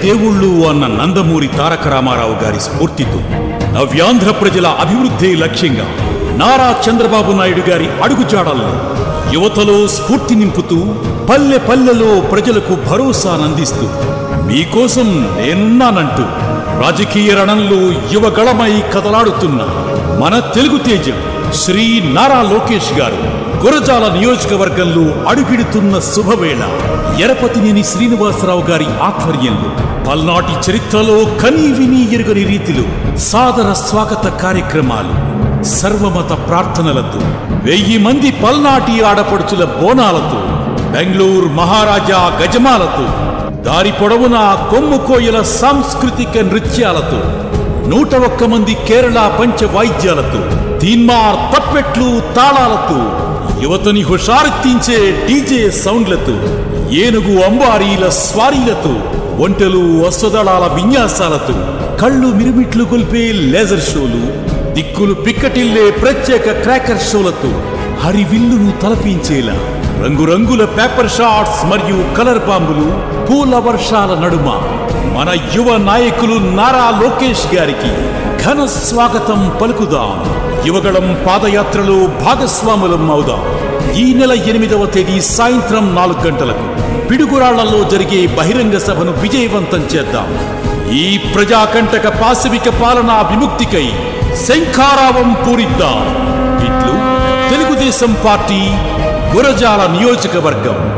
దేవుళ్ళు అన్న నందమూరి తారక రామారావు గారి స్ఫూర్తితో నవ్యాంధ్ర ప్రజల అభివృద్ధి లక్ష్యంగా నారా చంద్రబాబు నాయుడు గారి అడుగుజాడల్లో యువతలో స్ఫూర్తి నింపుతూ పల్లె పల్లెలో ప్రజలకు భరోసానందిస్తూ మీకోసం నేనున్నానంటూ రాజకీయ రణంలో యువగళమై కదలాడుతున్న మన తెలుగు తేజం శ్రీ నారా లోకేష్ గారు గురజాల నియోజకవర్గంలో అడుగిడుతున్న శుభవేళ ఎరపతినేని శ్రీనివాసరావు గారి ఆధ్వర్యంలో పల్నాటి చరిత్రలో కనీ విని ఎరుగని రీతిలో సాదర స్వాగత కార్యక్రమాలు, సర్వమత ప్రార్థనలతో 1000 మంది పల్నాటి ఆడపడుచుల బోనాలతో, బెంగళూరు మహారాజా గజమాలతో, దారి పొడవునా కొమ్ము కోయల సాంస్కృతిక నృత్యాలతో, 101 మంది కేరళ పంచ వాయిద్యాలతో, తీన్మార్ తప్పెట్లు తాళాలతో, యువతని హుషారెత్తించే డీజే సౌండ్లతో, ఏనుగు అంబారీల స్వారీలతో, ఒంటెలు అశ్వదళాల విన్యాసాలతో, కళ్ళు మిరుమిట్లు గొల్పే లేజర్ షోలు, దిక్కులు పిక్కటిల్లే ప్రత్యేక క్రాకర్ షోలతో, హరివిల్లును తలపించేలా రంగురంగుల పేపర్ షాట్స్ మరియు కలర్ బాంబులు, పూల వర్షాల నడుమ మన యువ నాయకులు నారా లోకేష్ గారికి ఘన స్వాగతం పలుకుదాం. యువగళం పాదయాత్రలో భాగస్వాములం అవుదాం. ఈ నెల 8వ తేదీ సాయంత్రం 4 గంటలకు పిడుగురాళ్లలో జరిగే బహిరంగ సభను విజయవంతం చేద్దాం. ఈ ప్రజాకంటక పాశవిక పాలనా విముక్తికై శంఖారావం పూరిద్దాం. ఇట్లు తెలుగుదేశం పార్టీ గురజాల నియోజకవర్గం.